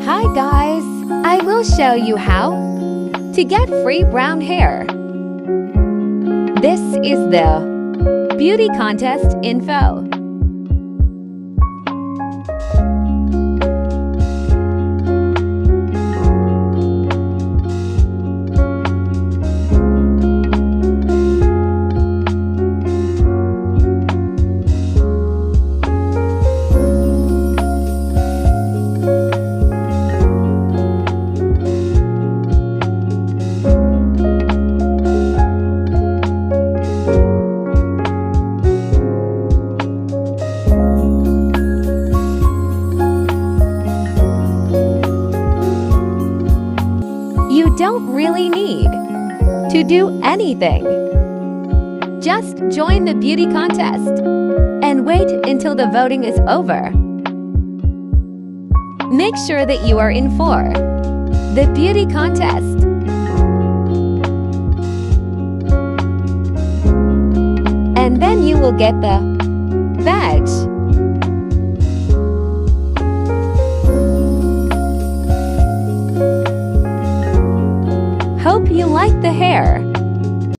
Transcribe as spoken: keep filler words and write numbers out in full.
Hi guys, I will show you how to get free brown hair. This is the beauty contest info. You don't really need to do anything. Just join the beauty contest and wait until the voting is over. Make sure that you are in for the beauty contest. And then you will get the badge. Hope you like the hair.